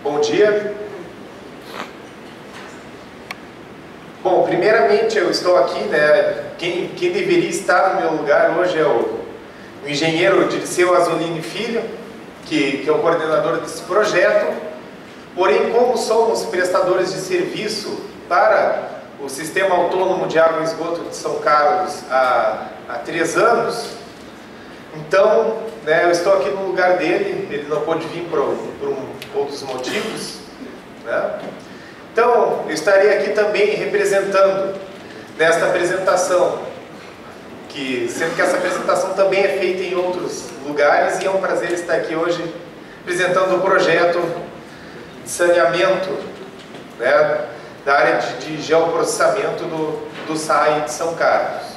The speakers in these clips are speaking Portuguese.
Bom dia. Bom, primeiramente eu estou aqui, né? Quem deveria estar no meu lugar hoje é o engenheiro Dirceu Azzolini Filho, que é o coordenador desse projeto. Porém, como somos prestadores de serviço para o Sistema Autônomo de Água e Esgoto de São Carlos há 3 anos, então, né, eu estou aqui no lugar dele. Ele não pôde vir por outros motivos, né? Então, eu estarei aqui também representando nesta apresentação, sendo que essa apresentação também é feita em outros lugares, e é um prazer estar aqui hoje apresentando o projeto de saneamento, né, da área de geoprocessamento do SAI de São Carlos.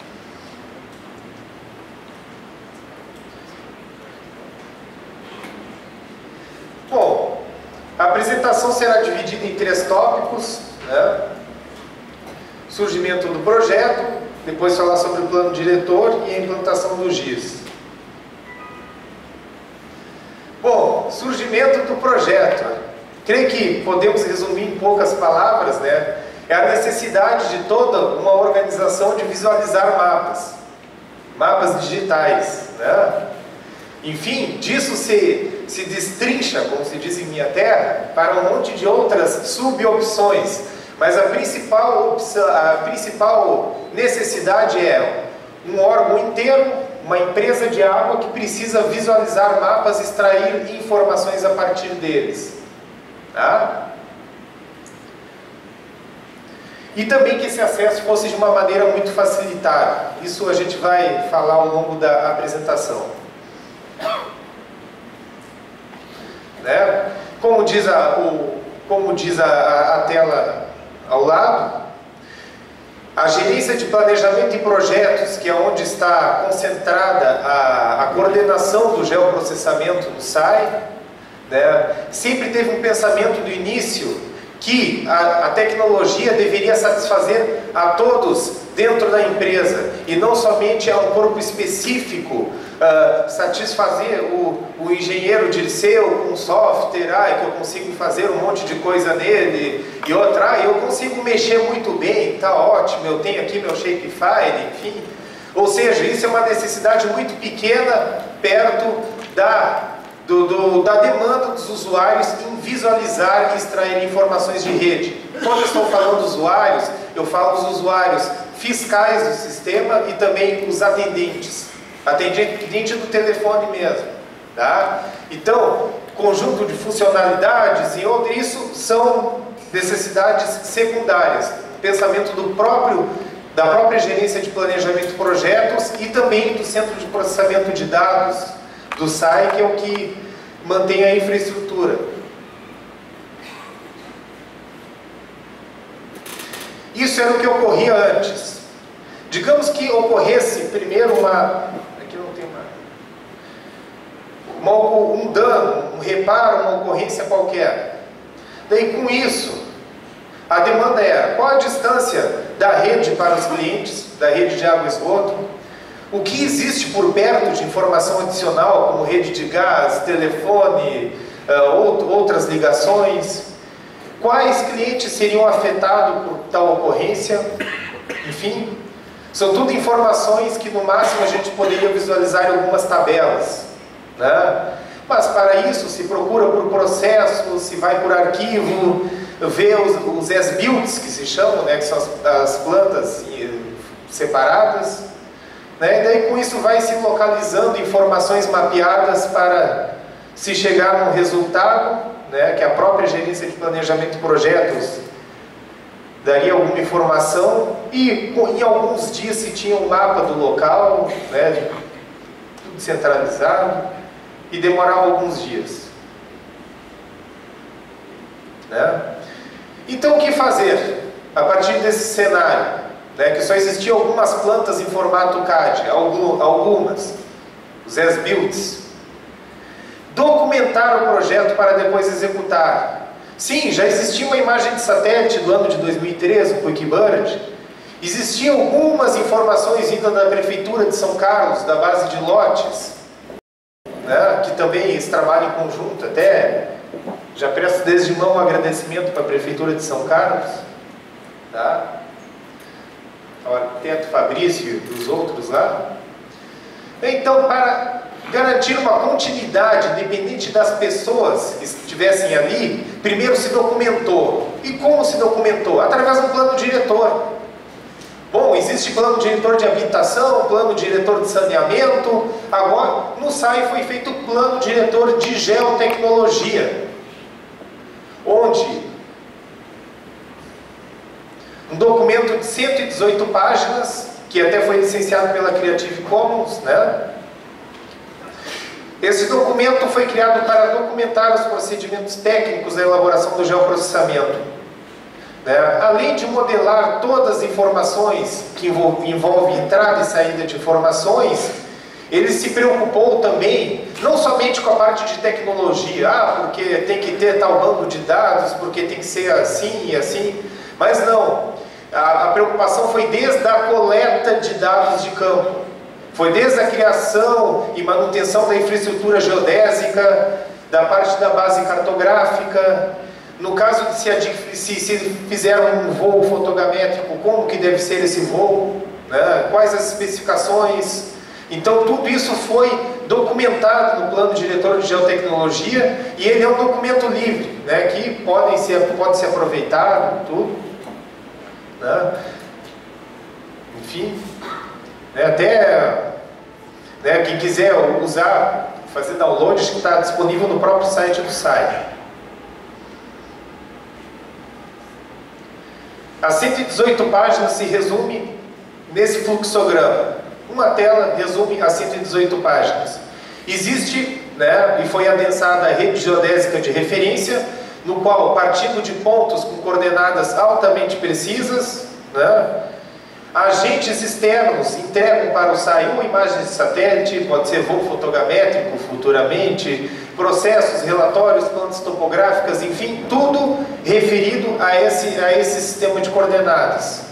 Bom, a apresentação será dividida em 3 tópicos, né? Surgimento do projeto, depois falar sobre o plano diretor e a implantação do GIS. Bom, surgimento do projeto. Creio que podemos resumir em poucas palavras, né? É a necessidade de toda uma organização de visualizar mapas digitais, né? Enfim, disso se destrincha, como se diz em minha terra, para um monte de outras subopções. Mas a principal necessidade é um órgão inteiro, uma empresa de água que precisa visualizar mapas, extrair informações a partir deles. Tá? E também que esse acesso fosse de uma maneira muito facilitada. Isso a gente vai falar ao longo da apresentação. Né? Como diz a tela ao lado, a gerência de planejamento e projetos, que é onde está concentrada a coordenação do geoprocessamento do SAI, né, sempre teve um pensamento do início que a tecnologia deveria satisfazer a todos dentro da empresa, e não somente a um corpo específico, satisfazer o engenheiro Dirceu com um software, que eu consigo fazer um monte de coisa nele, e outra, eu consigo mexer muito bem, tá ótimo, eu tenho aqui meu shapefile, enfim. Ou seja, isso é uma necessidade muito pequena perto da demanda dos usuários em visualizar e extrair informações de rede. Quando eu estou falando usuários, eu falo dos usuários fiscais do sistema e também os atendente do telefone mesmo, tá? Então, conjunto de funcionalidades e outros, isso são necessidades secundárias, pensamento da própria gerência de planejamento de projetos e também do centro de processamento de dados do SAI, que é o que mantém a infraestrutura. Isso era o que ocorria antes. Digamos que ocorresse primeiro aqui não tem um dano, um reparo, uma ocorrência qualquer. Daí, com isso, a demanda era: qual a distância da rede para os clientes, da rede de água e esgoto? O que existe por perto de informação adicional, como rede de gás, telefone, outras ligações? Quais clientes seriam afetados por tal ocorrência? Enfim, são tudo informações que no máximo a gente poderia visualizar em algumas tabelas, né? Mas para isso se procura por processo, se vai por arquivo, vê os as-builts que se chamam, né, que são as plantas separadas, né? E daí com isso vai se localizando informações mapeadas para se chegar num resultado, né, que a própria gerência de planejamento de projetos daria alguma informação, e em alguns dias se tinha um mapa do local, né, tudo centralizado, e demorava alguns dias, né? Então, o que fazer a partir desse cenário, né, que só existiam algumas plantas em formato CAD, algumas, os as-builts? Documentar o projeto para depois executar. Sim, já existia uma imagem de satélite do ano de 2013, o QuickBird. Existiam algumas informações vindas da Prefeitura de São Carlos, da base de lotes, né, que também eles trabalham em conjunto, até Já presto desde mão um agradecimento para a Prefeitura de São Carlos, tá? Ao arquiteto Fabrício e os outros lá. Então, para garantir uma continuidade, independente das pessoas que estivessem ali, primeiro se documentou. E como se documentou? Através de um plano diretor. Bom, existe plano diretor de habitação, plano diretor de saneamento. Agora, no SAI foi feito o plano diretor de geotecnologia, onde um documento de 118 páginas, que até foi licenciado pela Creative Commons, né? Esse documento foi criado para documentar os procedimentos técnicos da elaboração do geoprocessamento, né? Além de modelar todas as informações que envolvem entrada e saída de informações, ele se preocupou também, não somente com a parte de tecnologia, porque tem que ter tal banco de dados, porque tem que ser assim e assim, mas não. A preocupação foi desde a coleta de dados de campo, foi desde a criação e manutenção da infraestrutura geodésica, da parte da base cartográfica, no caso de se fizer um voo fotogramétrico, como que deve ser esse voo, né? Quais as especificações. Então tudo isso foi documentado no plano diretor de geotecnologia, e ele é um documento livre, né? Que pode ser aproveitado, tudo, né? Enfim, né? Até, né, quem quiser usar, fazer download, que está disponível no próprio site do SAI. As 118 páginas se resume nesse fluxograma. Uma tela resume as 118 páginas. Existe, né, e foi adensada a rede geodésica de referência, no qual, partindo de pontos com coordenadas altamente precisas, né, agentes externos entregam para o SAI uma imagem de satélite, pode ser voo fotogramétrico futuramente, processos, relatórios, plantas topográficas, enfim, tudo referido a esse sistema de coordenadas.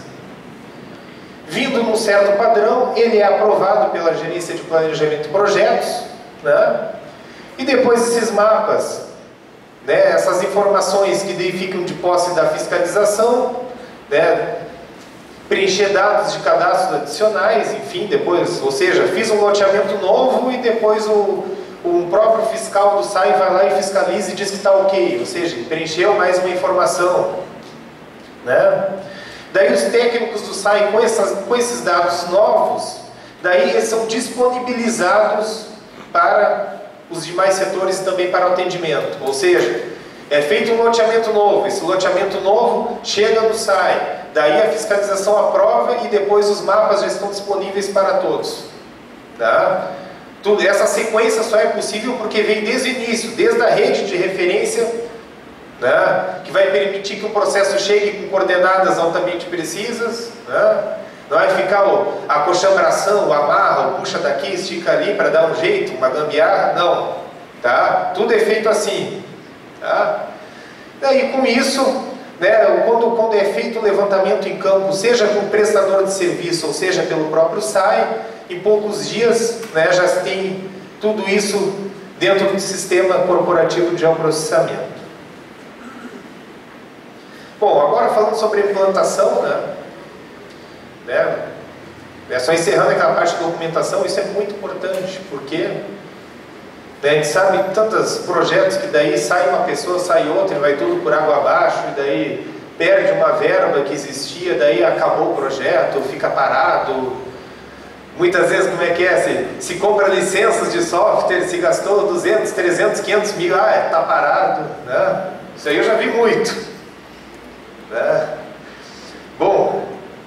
Vindo num certo padrão, ele é aprovado pela Gerência de Planejamento de Projetos, né? E depois esses mapas, né, essas informações que daí ficam de posse da fiscalização, né, preencher dados de cadastros adicionais, enfim, depois, ou seja, fiz um loteamento novo e depois o próprio fiscal do SAI vai lá e fiscaliza e diz que está ok, ou seja, preencheu mais uma informação, né? Daí os técnicos do SAI com esses dados novos, daí eles são disponibilizados para os demais setores também para o atendimento, ou seja, é feito um loteamento novo, esse loteamento novo chega no SAI, daí a fiscalização aprova e depois os mapas já estão disponíveis para todos, tá? Essa sequência só é possível porque vem desde o início, desde a rede de referência, né, que vai permitir que o processo chegue com coordenadas altamente precisas, né? Não vai ficar a coxambração, o amarra, o puxa daqui, estica ali para dar um jeito, uma gambiarra, não, tá? Tudo é feito assim, tá? Daí com isso, né, quando é feito o levantamento em campo, seja com o prestador de serviço ou seja pelo próprio SAI, em poucos dias, né, já tem tudo isso dentro do sistema corporativo de geoprocessamento. Bom, agora falando sobre implantação, só encerrando aquela parte de documentação, isso é muito importante, porque, né, a gente sabe tantos projetos que daí sai uma pessoa, sai outra e vai tudo por água abaixo, e daí perde uma verba que existia, daí acabou o projeto, fica parado. Muitas vezes, como é que é? Se compra licenças de software, se gastou 200, 300, 500 mil, está parado, né? Isso aí eu já vi muito, né? Bom,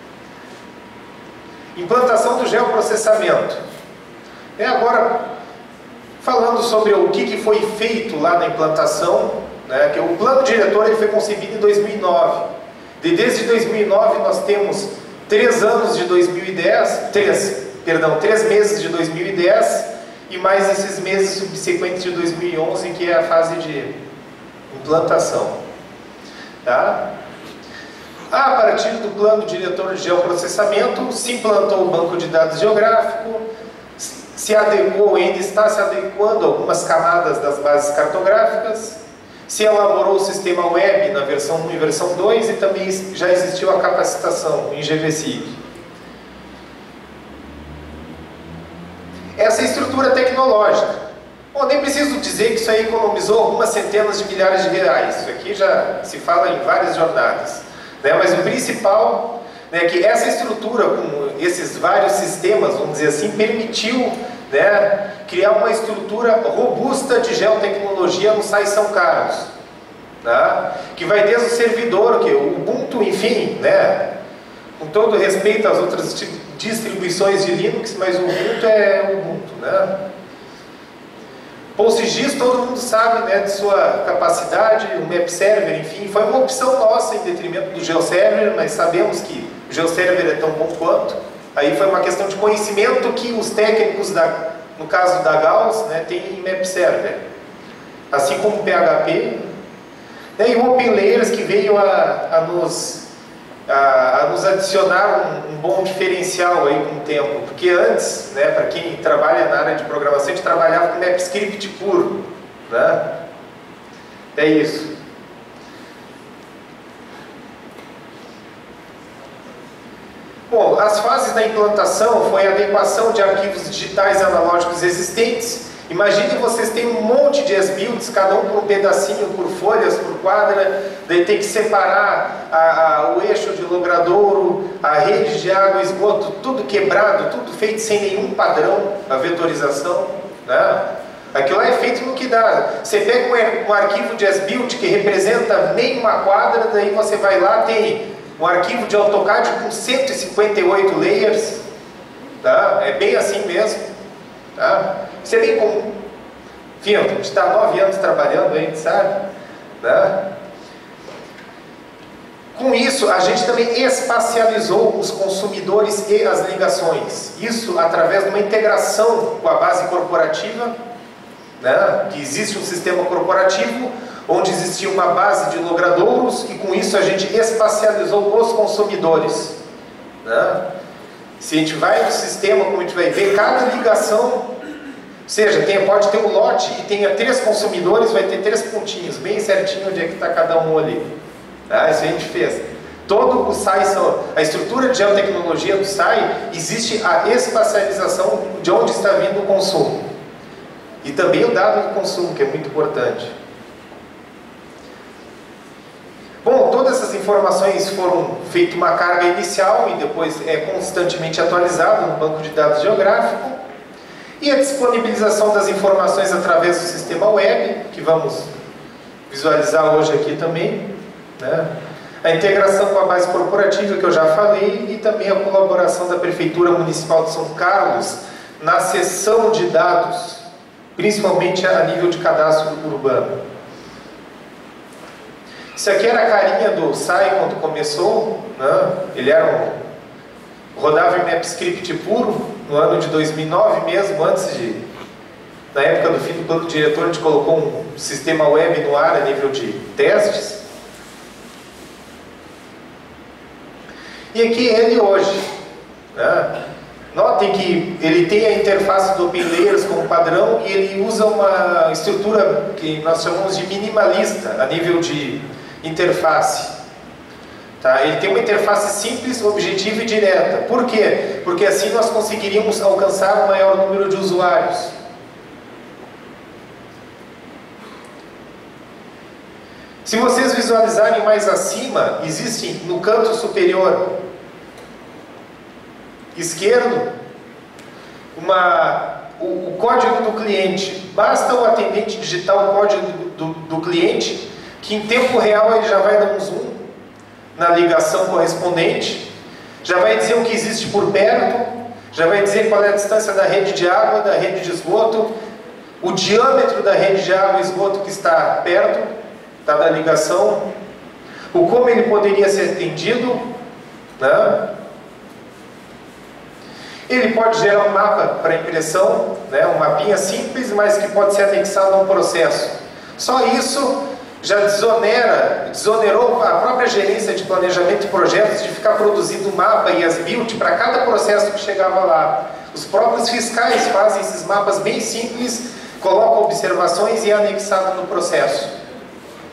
implantação do geoprocessamento. Agora, falando sobre o que foi feito lá na implantação, né, que o plano diretor ele foi concebido em 2009. Desde 2009 nós temos 3 anos de 2010, 3 meses de 2010 e mais esses meses subsequentes de 2011, que é a fase de implantação. Tá? A partir do plano diretor de geoprocessamento, se implantou o banco de dados geográfico, se adequou, ainda está se adequando a algumas camadas das bases cartográficas, Se elaborou o sistema web na versão 1 e versão 2 e também já existiu a capacitação em GVCIP. Essa é a estrutura tecnológica. Bom, nem preciso dizer que isso aí economizou algumas centenas de milhares de reais. Isso aqui já se fala em várias jornadas, né? Mas o principal é que essa estrutura, com esses vários sistemas, vamos dizer assim, permitiu, né, criar uma estrutura robusta de geotecnologia no SAI São Carlos, tá? Que vai desde o servidor, que o Ubuntu, enfim, né, com todo respeito às outras distribuições de Linux, mas o Ubuntu é o Ubuntu, né? PostGIS, todo mundo sabe, né, de sua capacidade, o Map Server, enfim, foi uma opção nossa em detrimento do GeoServer, mas sabemos que o GeoServer é tão bom quanto. Aí foi uma questão de conhecimento que os técnicos, no caso da Gauss, né, têm em Map Server, assim como o PHP, né, e o OpenLayers, que veio a nos adicionar um bom diferencial aí com o tempo, porque antes, né, para quem trabalha na área de programação, a gente trabalhava com MapScript puro, né? É isso. Bom, as fases da implantação foi a adequação de arquivos digitais e analógicos existentes. Imagine vocês têm um monte de S-builds, cada um por um pedacinho, por folhas, por quadra, daí tem que separar o eixo de logradouro, a rede de água, esgoto, tudo quebrado, tudo feito sem nenhum padrão, a vetorização, né? Aquilo lá é feito no que dá. Você pega um arquivo de S-build que representa nem uma quadra, daí você vai lá, tem um arquivo de AutoCAD com 158 layers, tá? É bem assim mesmo. Tá? Isso é bem comum. Enfim, a gente está há 9 anos trabalhando, a gente sabe, né? Com isso, a gente também espacializou os consumidores e as ligações. Isso através de uma integração com a base corporativa, né? Que existe um sistema corporativo onde existia uma base de logradouros e com isso a gente espacializou os consumidores, né? Se a gente vai no sistema, como a gente vai ver, cada ligação, ou seja, pode ter um lote e tenha 3 consumidores, vai ter 3 pontinhos, bem certinho onde é que está cada um ali. Tá? Isso a gente fez. Todo o SAI, a estrutura de geotecnologia do SAI, existe a espacialização de onde está vindo o consumo. E também o dado do consumo, que é muito importante. Bom, todas essas informações foram feita uma carga inicial e depois é constantemente atualizado no banco de dados geográfico. E a disponibilização das informações através do sistema web, que vamos visualizar hoje aqui também, né? A integração com a base corporativa, que eu já falei, e também a colaboração da Prefeitura Municipal de São Carlos na cessão de dados, principalmente a nível de cadastro urbano. Isso aqui era a carinha do SAI quando começou, né? Ele rodava em MapScript puro, no ano de 2009 mesmo, na época do fim do plano diretor, a gente colocou um sistema web no ar a nível de testes. E aqui ele hoje, né? Notem que ele tem a interface do OpenLayers como padrão e ele usa uma estrutura que nós chamamos de minimalista a nível de interface. Tá? Ele tem uma interface simples, objetiva e direta. Por quê? Porque assim nós conseguiríamos alcançar um maior número de usuários. Se vocês visualizarem mais acima, existe no canto superior esquerdo o código do cliente. Basta o atendente digitar o código do cliente, que em tempo real ele já vai dar um zoom na ligação correspondente, já vai dizer o que existe por perto, já vai dizer qual é a distância da rede de água, da rede de esgoto, o diâmetro da rede de água e esgoto que está perto, tá, da ligação, o como ele poderia ser atendido, né? Ele pode gerar um mapa para impressão, né? Um mapinha simples, mas que pode ser anexado a um processo. Só isso já desonerou a própria gerência de planejamento e projetos de ficar produzindo mapa e as build para cada processo que chegava lá. Os próprios fiscais fazem esses mapas bem simples, colocam observações e é anexado no processo.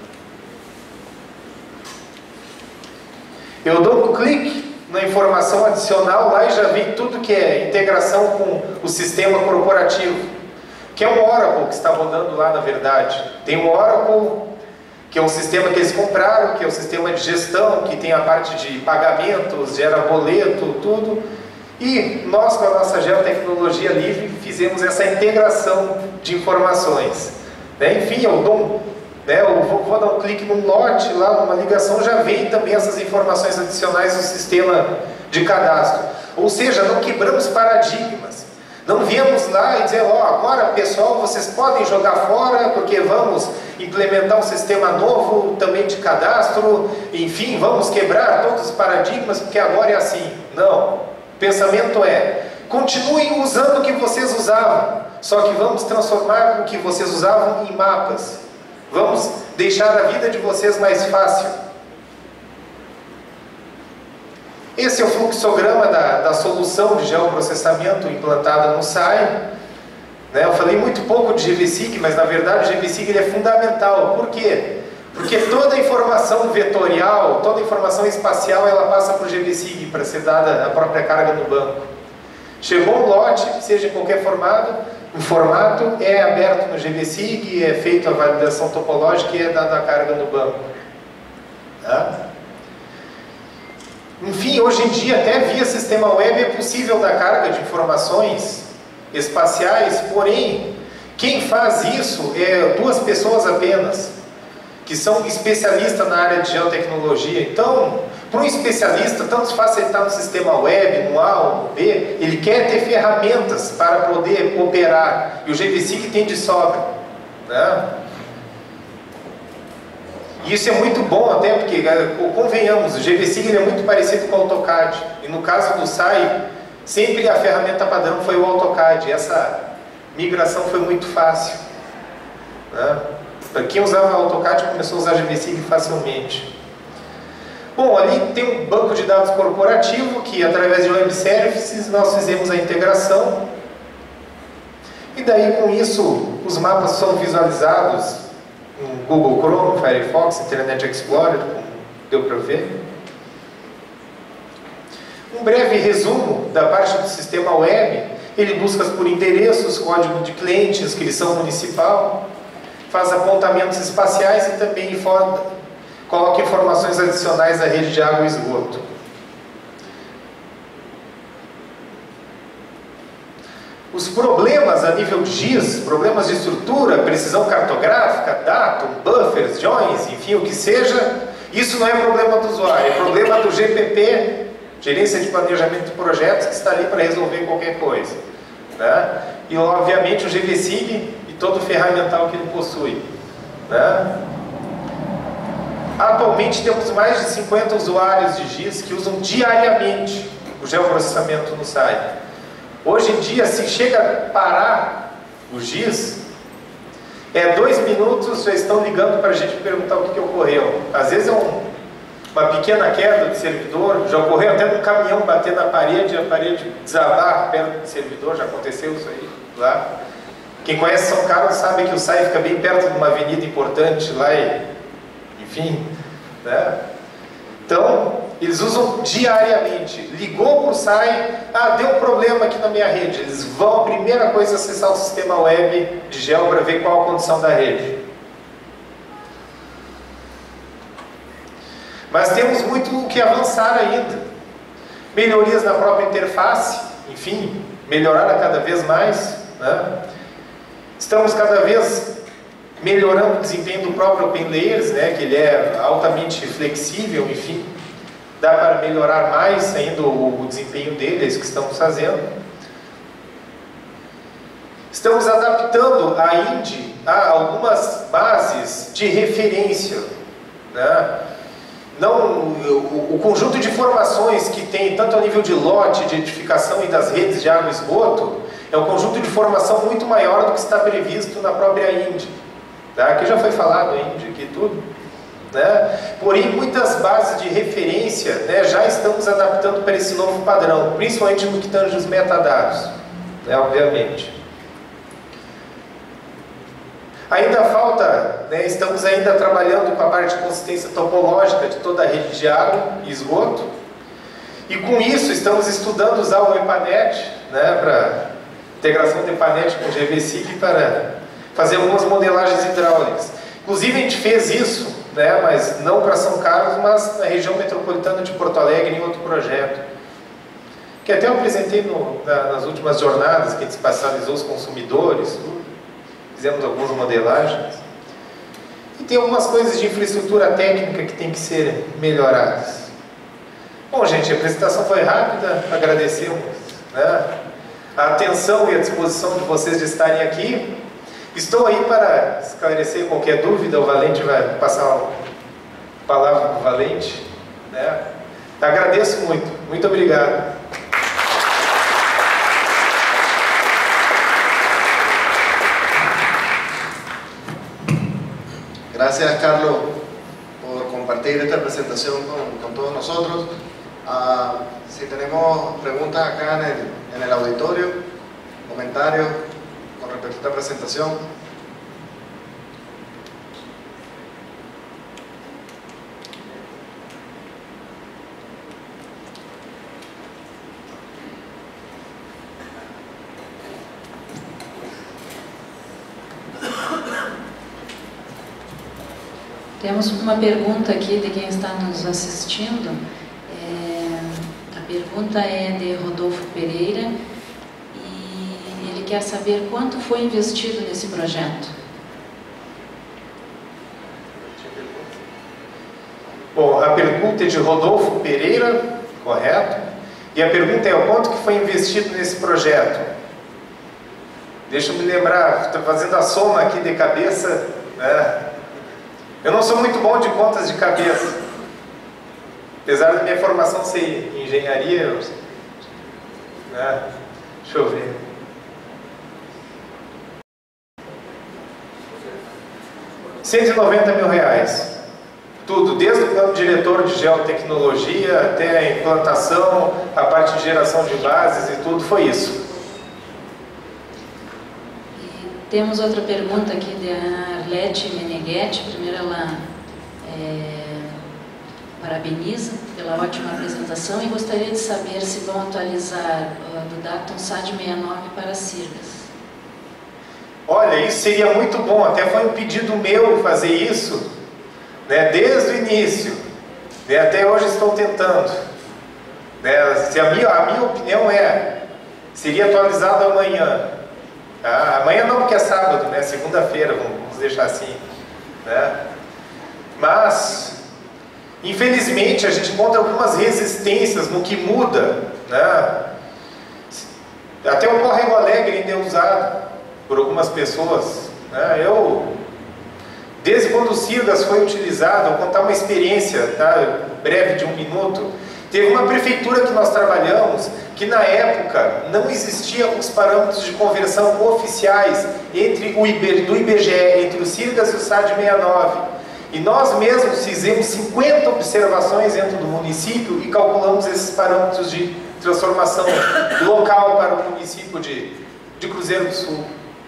Eu dou um clique na informação adicional lá e já vi tudo que é integração com o sistema corporativo, que é um Oracle que está rodando lá na verdade. Tem um Oracle, que é um sistema que eles compraram, que é um sistema de gestão, que tem a parte de pagamentos, gera boleto, tudo. E nós, com a nossa geotecnologia livre, fizemos essa integração de informações. Enfim, eu dou eu vou dar um clique num lote lá, numa ligação, já vem também essas informações adicionais no sistema de cadastro. Ou seja, não quebramos paradigmas. Não viemos lá e dizer, agora pessoal, vocês podem jogar fora porque vamos implementar um sistema novo também de cadastro, enfim, vamos quebrar todos os paradigmas porque agora é assim. Não. O pensamento é, continuem usando o que vocês usavam, só que vamos transformar o que vocês usavam em mapas. Vamos deixar a vida de vocês mais fácil. Esse é o fluxograma da solução de geoprocessamento implantada no SAI. Eu falei muito pouco de GVSig, mas na verdade o GVSig ele é fundamental. Por quê? Porque toda a informação vetorial, toda a informação espacial, ela passa para o GVSig para ser dada a própria carga no banco. Chegou um lote, seja em qualquer formato, o formato é aberto no GVSig, é feita a validação topológica e é dada a carga no banco. Enfim, hoje em dia, até via sistema web é possível dar carga de informações espaciais, porém, quem faz isso é 2 pessoas apenas, que são especialistas na área de geotecnologia. Então, para um especialista, tanto faz se ele está no sistema web, no A ou no B, ele quer ter ferramentas para poder operar, e o GVSig tem de sobra. E isso é muito bom até, porque, convenhamos, o GVSig é muito parecido com o AutoCAD, e no caso do SAI, sempre a ferramenta padrão foi o AutoCAD, essa migração foi muito fácil. Para quem usava o AutoCAD começou a usar GVSig facilmente. Bom, ali tem um banco de dados corporativo que, através de web services, nós fizemos a integração. E daí, com isso, os mapas são visualizados no Google Chrome, Firefox, Internet Explorer, como deu para ver. Um breve resumo da parte do sistema web. Ele busca por endereços, código de cliente, inscrição municipal, faz apontamentos espaciais e também coloca informações adicionais da rede de água e esgoto. Os problemas a nível de GIS, problemas de estrutura, precisão cartográfica, datum, buffers, joins, enfim, o que seja, isso não é problema do usuário, é problema do GPP, Gerência de Planejamento de Projetos, que está ali para resolver qualquer coisa. E, obviamente, o GVSig e todo o ferramental que ele possui. Atualmente temos mais de 50 usuários de GIS que usam diariamente o geoprocessamento no site. Hoje em dia, se chega a parar o GIS, 2 minutos já estão ligando para a gente perguntar o que ocorreu. Às vezes é uma pequena queda de servidor, já ocorreu até um caminhão bater na parede e a parede desabar perto do servidor, já aconteceu isso aí lá. Quem conhece São Carlos sabe que o SAI fica bem perto de uma avenida importante lá e, enfim, Então, eles usam diariamente. Ligou para o SAI, deu um problema aqui na minha rede. Eles vão, a primeira coisa, acessar o sistema web de geo para ver qual a condição da rede. Mas temos muito o que avançar ainda. Melhorias na própria interface, enfim, melhorar a cada vez mais. Estamos cada vez melhorando o desempenho do próprio OpenLayers, que ele é altamente flexível, enfim, dá para melhorar mais ainda o desempenho dele, é isso que estamos fazendo. Estamos adaptando a INDI a algumas bases de referência. O conjunto de informações que tem, tanto a nível de lote, de edificação e das redes de água e esgoto, é um conjunto de informação muito maior do que está previsto na própria INDI. Aqui já foi falado INDI, aqui tudo. Porém, muitas bases de referência já estamos adaptando para esse novo padrão, principalmente no que tange os metadados, obviamente. Ainda falta, né, estamos ainda trabalhando com a parte de consistência topológica de toda a rede de água e esgoto. E com isso estamos estudando usar o EPANET, né, para integração do EPANET com o GVSIG para fazer algumas modelagens hidráulicas. Inclusive a gente fez isso, né, mas não para São Carlos, mas na região metropolitana de Porto Alegre em outro projeto. Que até eu apresentei nas últimas jornadas, que a gente espacializou os consumidores, tudo. Fizemos algumas modelagens. E tem algumas coisas de infraestrutura técnica que tem que ser melhoradas. Bom, gente, a apresentação foi rápida, agradecemos, né, a atenção e a disposição de vocês de estarem aqui. Estou aí para esclarecer qualquer dúvida, o Valente vai passar a palavra para o Valente, né? Agradeço muito, muito obrigado. Gracias, Carlos, por compartir esta presentación con todos nosotros. Si tenemos preguntas acá en el auditorio, comentarios con respecto a esta presentación. Temos uma pergunta aqui de quem está nos assistindo. A pergunta é de Rodolfo Pereira e ele quer saber quanto foi investido nesse projeto. Bom, a pergunta é de Rodolfo Pereira, correto? E a pergunta é o quanto que foi investido nesse projeto? Deixa eu me lembrar, estou fazendo a soma aqui de cabeça, né? Eu não sou muito bom de contas de cabeça. Apesar da minha formação ser em engenharia, né? Deixa eu ver. R$190 mil. Tudo, desde o plano diretor de geotecnologia até a implantação, a parte de geração de bases e tudo, foi isso. Temos outra pergunta aqui de Arlete Meneghetti. Primeiro ela parabeniza pela ótima apresentação e gostaria de saber se vão atualizar do Dacton SAD 69 para Sirgas. Olha, isso seria muito bom, até foi um pedido meu fazer isso, né, desde o início, né, até hoje estou tentando. Né, a minha opinião seria atualizado amanhã. Amanhã não, porque é sábado, né? Segunda-feira, vamos deixar assim, né? Mas, infelizmente, a gente encontra algumas resistências no que muda, né? Até o Córrego Alegre ainda é usado por algumas pessoas, né? Desde quando o Sirgas foi utilizado, vou contar uma experiência, tá? Breve de 1 minuto. Teve uma prefeitura que nós trabalhamos, que na época não existiam os parâmetros de conversão oficiais do IBGE, entre o Sirgas e o SAD 69. E nós mesmos fizemos 50 observações dentro do município e calculamos esses parâmetros de transformação local para o município de Cruzeiro do Sul.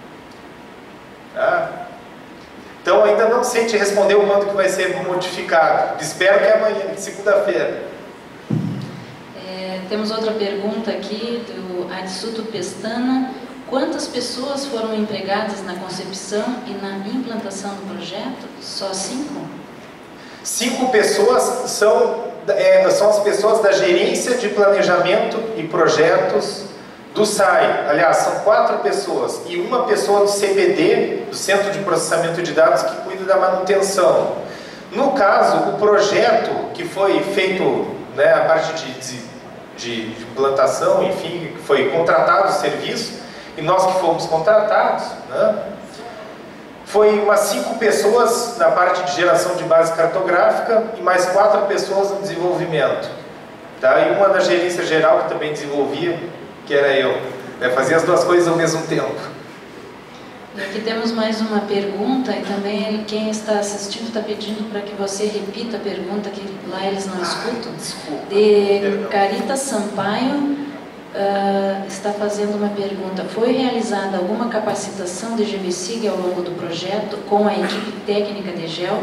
Tá? Então ainda não sei te responder o quanto que vai ser modificado. Espero que amanhã, segunda-feira. Temos outra pergunta aqui do Adsuto Pestana. Quantas pessoas foram empregadas na concepção e na implantação do projeto? Só 5? 5 pessoas são as pessoas da gerência de planejamento e projetos do SAI. Aliás, são 4 pessoas e uma pessoa do CPD, do Centro de Processamento de Dados, que cuida da manutenção. No caso, o projeto que foi feito, né, a parte de implantação, enfim, foi contratado o serviço, e nós que fomos contratados, né, foi umas 5 pessoas na parte de geração de base cartográfica e mais 4 pessoas no desenvolvimento. Tá? E uma da gerência geral que também desenvolvia, que era eu. Fazia as duas coisas ao mesmo tempo. E aqui temos mais uma pergunta, e também quem está assistindo está pedindo para que você repita a pergunta, que lá eles não escutam. Desculpa. De Carita Sampaio, está fazendo uma pergunta. Foi realizada alguma capacitação de GVSIG ao longo do projeto com a equipe técnica de GEL?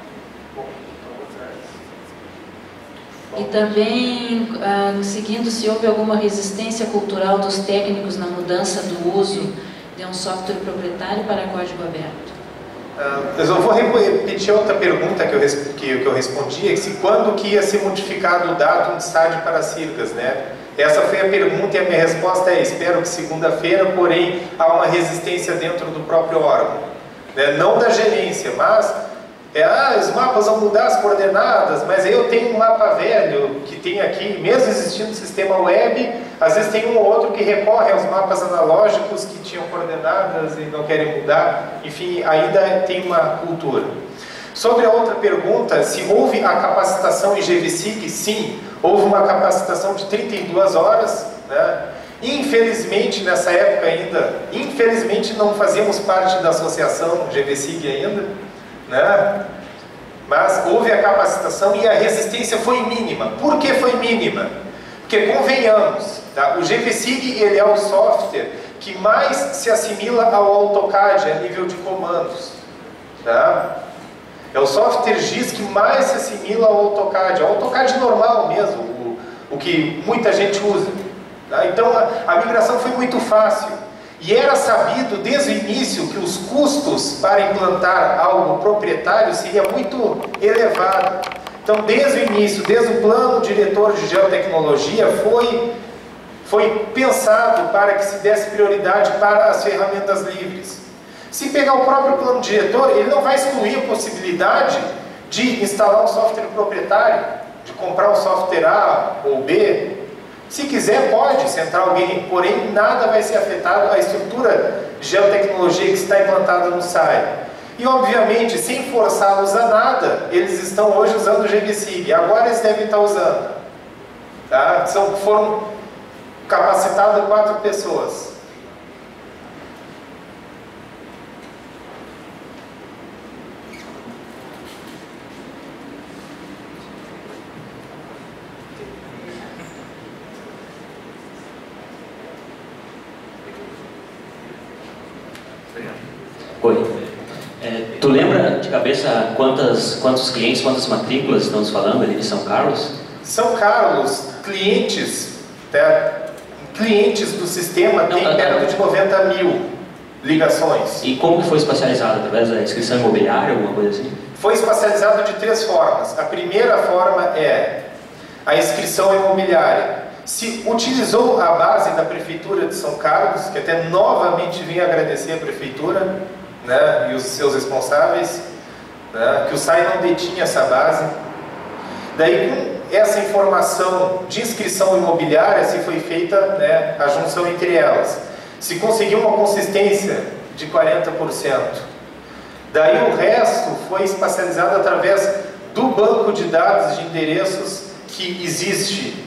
E também, seguindo, se houve alguma resistência cultural dos técnicos na mudança do uso de um software proprietário para código aberto? Eu vou repetir outra pergunta que eu respondi, é se quando que ia ser modificado o datum de SAD para CIRGAS, né? Essa foi a pergunta e a minha resposta é: espero que segunda-feira, porém há uma resistência dentro do próprio órgão, né? Não da gerência, mas os mapas vão mudar as coordenadas, mas aí eu tenho um mapa velho que tem aqui, mesmo existindo o sistema web, às vezes tem um ou outro que recorre aos mapas analógicos que tinham coordenadas e não querem mudar, enfim, ainda tem uma cultura. Sobre a outra pergunta, se houve a capacitação em GVSIG, sim, houve uma capacitação de 32 horas, né? Infelizmente, nessa época ainda, não fazíamos parte da associação GVSIG ainda, né? Mas houve a capacitação e a resistência foi mínima. Por que foi mínima? Porque, convenhamos, tá? O GVSIG, ele é o software que mais se assimila ao AutoCAD a nível de comandos, tá? É o software GIS que mais se assimila ao AutoCAD, ao AutoCAD normal mesmo, o que muita gente usa, tá? Então a migração foi muito fácil. E era sabido desde o início que os custos para implantar algo proprietário seria muito elevado. Então, desde o início, desde o plano diretor de geotecnologia, foi pensado para que se desse prioridade para as ferramentas livres. Se pegar o próprio plano diretor, ele não vai excluir a possibilidade de instalar um software proprietário, de comprar um software A ou B. Se quiser, pode, se entrar alguém, porém nada vai ser afetado à estrutura de geotecnologia que está implantada no SAI. E, obviamente, sem forçá-los a nada, eles estão hoje usando o GVSIG. Agora eles devem estar usando. Tá? Foram capacitadas 4 pessoas. Oi. Tu lembra de cabeça quantos clientes, quantas matrículas estamos falando ali de São Carlos? São Carlos, clientes do sistema tem perto de 90 mil ligações. E como que foi espacializado? Através da inscrição imobiliária, alguma coisa assim? Foi espacializado de 3 formas. A primeira forma é a inscrição imobiliária. Se utilizou a base da Prefeitura de São Carlos, que até novamente vim agradecer a Prefeitura, né, e os seus responsáveis, né, que o SAI não detinha essa base. Daí, com essa informação de inscrição imobiliária, se foi feita, né, a junção entre elas. Se conseguiu uma consistência de 40%. Daí o resto foi espacializado através do banco de dados de endereços que existe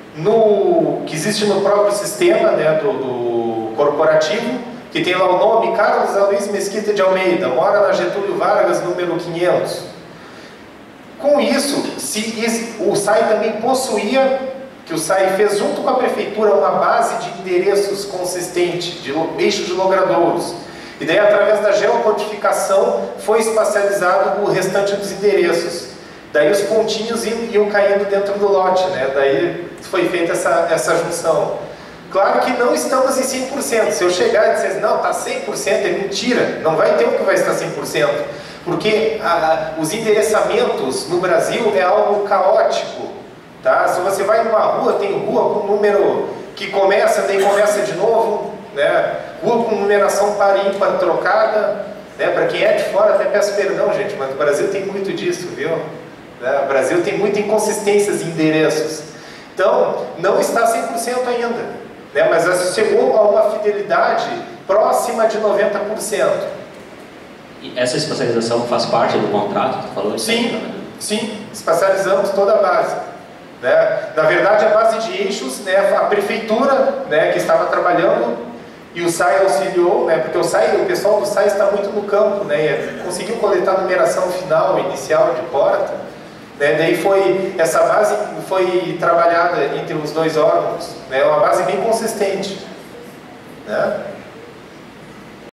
no próprio sistema, né, do corporativo, que tem lá o nome Carlos Aloysio Mesquita de Almeida, mora na Getúlio Vargas, número 500. Com isso, o SAI também possuía, que o SAI fez junto com a Prefeitura, uma base de endereços consistente, de eixo de logradouros. E daí, através da geocodificação, foi espacializado o restante dos endereços. Daí os pontinhos iam caindo dentro do lote, né? Daí foi feita essa junção. Claro que não estamos em 100%. Se eu chegar e dizer, não, está 100%, é mentira. Não vai ter um que vai estar 100%. Porque os endereçamentos no Brasil é algo caótico. Tá? Se você vai numa rua, tem rua com número que começa, daí começa de novo. Né? Rua com numeração par e ímpar trocada. Né? Para quem é de fora, até peço perdão, gente, mas o Brasil tem muito disso, viu? Né? O Brasil tem muitas inconsistências em endereços. Então, não está 100% ainda, né? Mas chegou a uma fidelidade próxima de 90%. E essa especialização faz parte do contrato que tu falou? Sim, especializamos toda a base. Né? Na verdade, a base de eixos, né, a prefeitura, né, que estava trabalhando, e o SAI auxiliou, né, porque o pessoal do SAI está muito no campo, né, conseguiu coletar a numeração final, inicial de porta, né? Daí essa base foi trabalhada entre os dois órgãos, né? Uma base bem consistente, né?